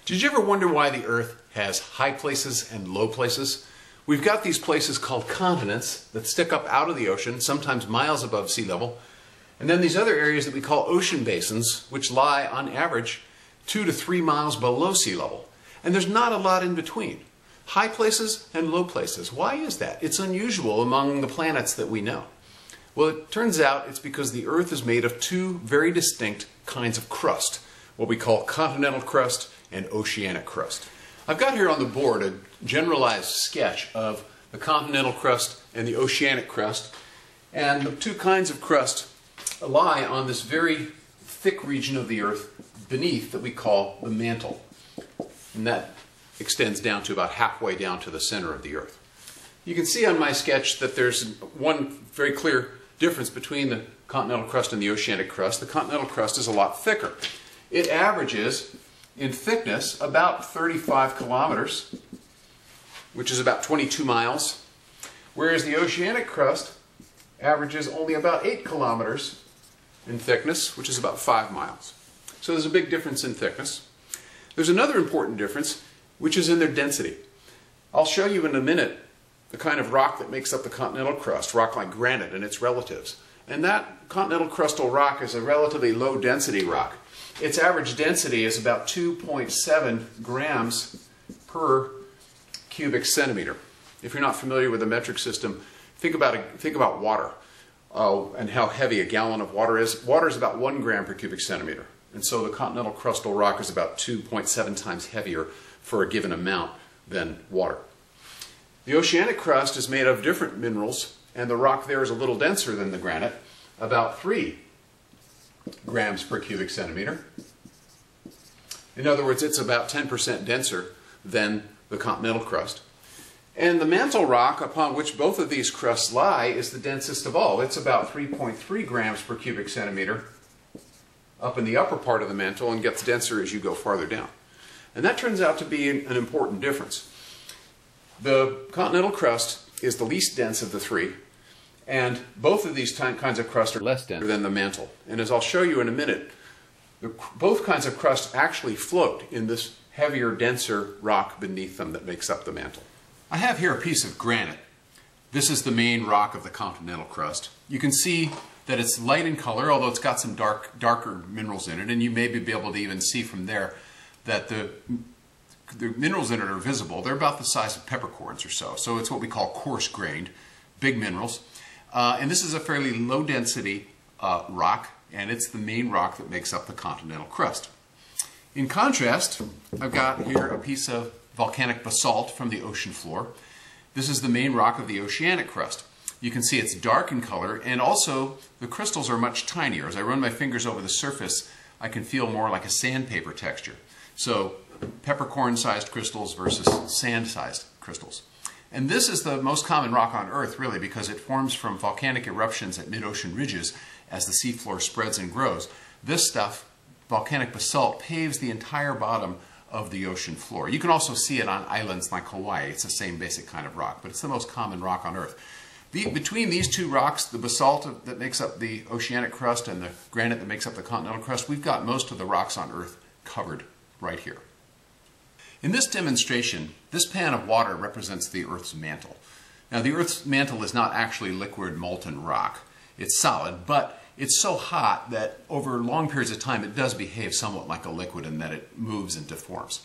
Did you ever wonder why the Earth has high places and low places? We've got these places called continents that stick up out of the ocean, sometimes miles above sea level, and then these other areas that we call ocean basins, which lie on average 2 to 3 miles below sea level. And there's not a lot in between. High places and low places. Why is that? It's unusual among the planets that we know. Well, it turns out it's because the Earth is made of two very distinct kinds of crust, what we call continental crust and oceanic crust. I've got here on the board a generalized sketch of the continental crust and the oceanic crust, and the two kinds of crust lie on this very thick region of the Earth beneath that we call the mantle, and that extends down to about halfway down to the center of the Earth. You can see on my sketch that there's one very clear difference between the continental crust and the oceanic crust. The continental crust is a lot thicker. It averages in thickness about 35 kilometers, which is about 22 miles, whereas the oceanic crust averages only about 8 kilometers in thickness, which is about 5 miles. So there's a big difference in thickness. There's another important difference, which is in their density. I'll show you in a minute the kind of rock that makes up the continental crust, rock like granite and its relatives. And that continental crustal rock is a relatively low density rock. Its average density is about 2.7 grams per cubic centimeter. If you're not familiar with the metric system, think about water and how heavy a gallon of water is. Water is about 1 gram per cubic centimeter. And so the continental crustal rock is about 2.7 times heavier for a given amount than water. The oceanic crust is made of different minerals, and the rock there is a little denser than the granite, about 3 grams per cubic centimeter. In other words, it's about 10% denser than the continental crust. And the mantle rock upon which both of these crusts lie is the densest of all. It's about 3.3 grams per cubic centimeter up in the upper part of the mantle and gets denser as you go farther down. And that turns out to be an important difference. The continental crust is the least dense of the three, and both of these kinds of crust are less dense than the mantle. And as I'll show you in a minute, both kinds of crust actually float in this heavier, denser rock beneath them that makes up the mantle. I have here a piece of granite. This is the main rock of the continental crust. You can see that it's light in color, although it's got some darker minerals in it, and you may be able to even see from there that the minerals in it are visible. They're about the size of peppercorns or so. So it's what we call coarse-grained, big minerals. And this is a fairly low-density rock, and it's the main rock that makes up the continental crust. In contrast, I've got here a piece of volcanic basalt from the ocean floor. This is the main rock of the oceanic crust. You can see it's dark in color, and also the crystals are much tinier. As I run my fingers over the surface, I can feel more like a sandpaper texture. So peppercorn-sized crystals versus sand-sized crystals. And this is the most common rock on Earth, really, because it forms from volcanic eruptions at mid-ocean ridges as the seafloor spreads and grows. This stuff, volcanic basalt, paves the entire bottom of the ocean floor. You can also see it on islands like Hawaii. It's the same basic kind of rock, but it's the most common rock on Earth. Between these two rocks, the basalt that makes up the oceanic crust and the granite that makes up the continental crust, we've got most of the rocks on Earth covered right here. In this demonstration, this pan of water represents the Earth's mantle. Now, the Earth's mantle is not actually liquid molten rock. It's solid, but it's so hot that over long periods of time it does behave somewhat like a liquid in that it moves and deforms.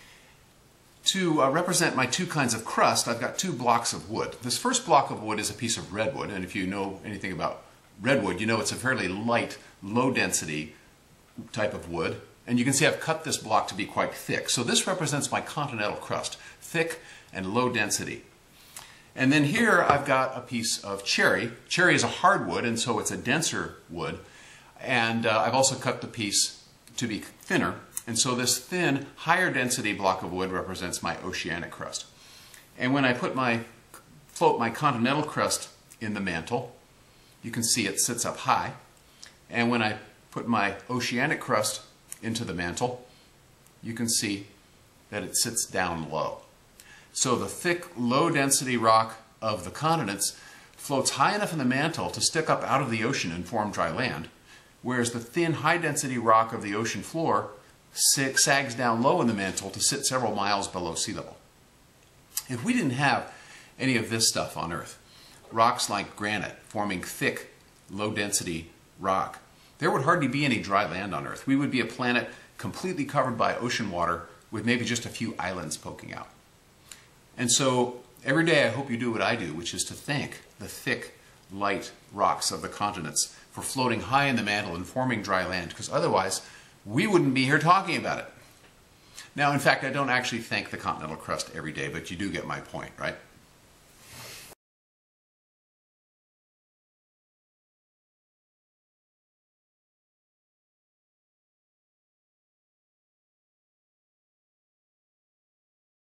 To represent my two kinds of crust, I've got 2 blocks of wood. This first block of wood is a piece of redwood, and if you know anything about redwood, you know it's a fairly light, low-density type of wood. And you can see I've cut this block to be quite thick. So this represents my continental crust, thick and low density. And then here I've got a piece of cherry. Cherry is a hardwood, and so it's a denser wood. And I've also cut the piece to be thinner. And so this thin, higher density block of wood represents my oceanic crust. And when I float my continental crust in the mantle, you can see it sits up high. And when I put my oceanic crust into the mantle, you can see that it sits down low. So the thick, low-density rock of the continents floats high enough in the mantle to stick up out of the ocean and form dry land, whereas the thin, high-density rock of the ocean floor sags down low in the mantle to sit several miles below sea level. If we didn't have any of this stuff on Earth, rocks like granite forming thick, low-density rock, there would hardly be any dry land on Earth. We would be a planet completely covered by ocean water with maybe just a few islands poking out. And so every day I hope you do what I do, which is to thank the thick, light rocks of the continents for floating high in the mantle and forming dry land, because otherwise we wouldn't be here talking about it. Now, in fact, I don't actually thank the continental crust every day, but you do get my point, right?